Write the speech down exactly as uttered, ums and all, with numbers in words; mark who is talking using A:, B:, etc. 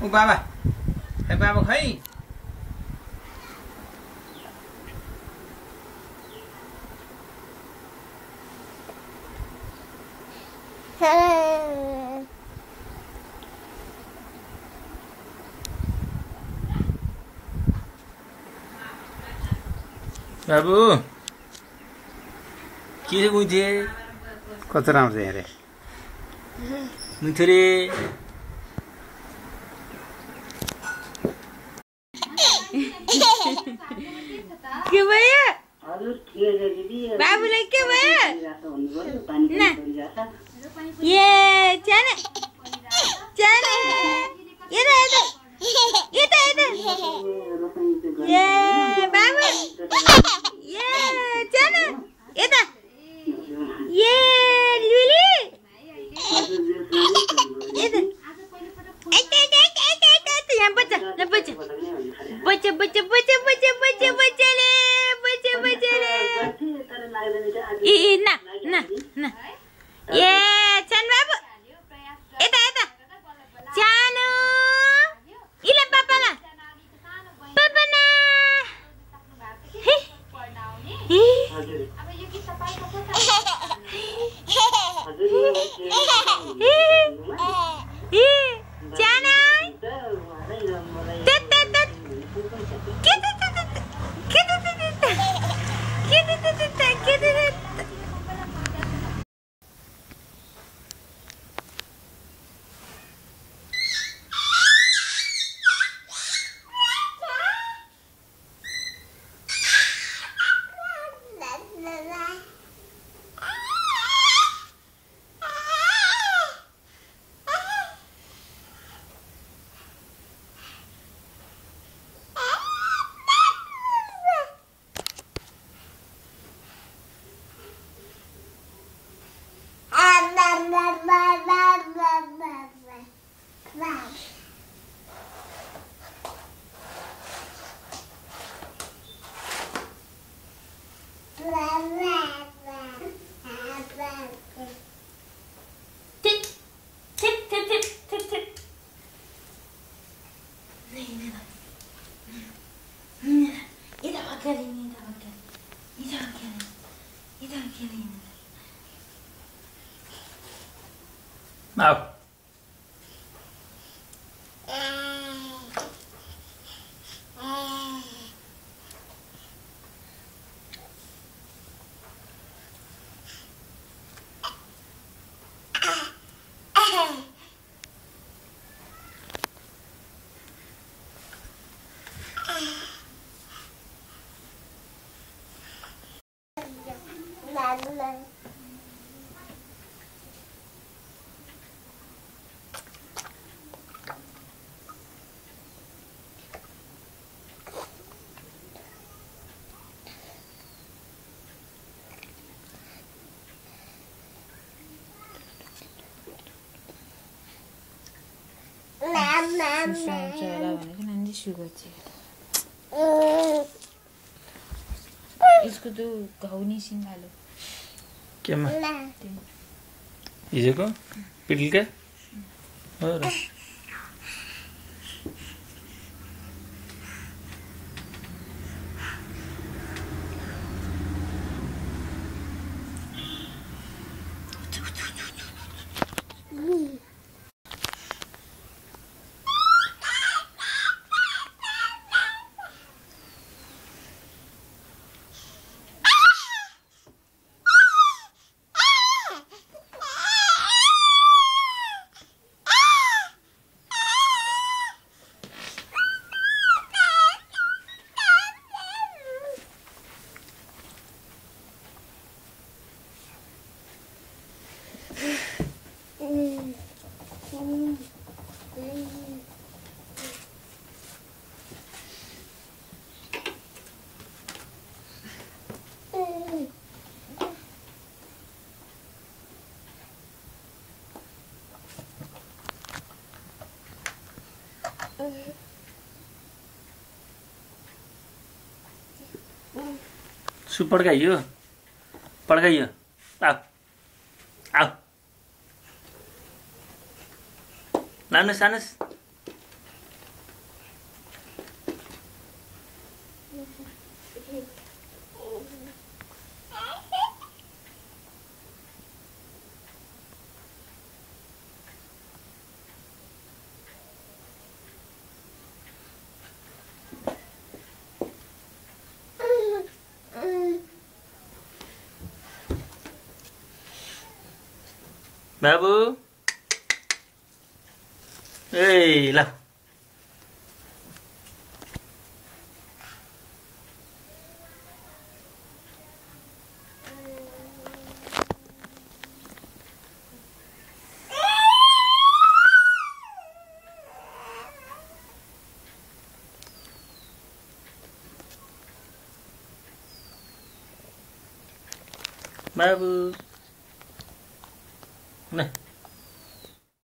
A: ओ बाबा खै बाबा खै बाबु के बुझे कस्तो राम्रो छ हेरे मुथुरे
B: के भयो बाबुलाई के भयो ना ये जाने जाने यता यता यता यता ये बाबु ये जाने यता ये लुली यता यता यता यता यहाँ बच्चा ल बच्चा बच्चा बच्चा बच्चा बच्चा बच्चा बच्चाले बच्चा बच्चाले ए ना ना ना ए छान बाबु यता यता सानो इला पापाला पापा ना जाना
A: Mau.
B: इसको तो घाउनी सिंगालो
A: केमा हिजोको पिटलका हो र सु पड्काइयो पड्काइयो आऊ आऊ लानुहोस् लानुहोस् बाबु ए ल बाबु न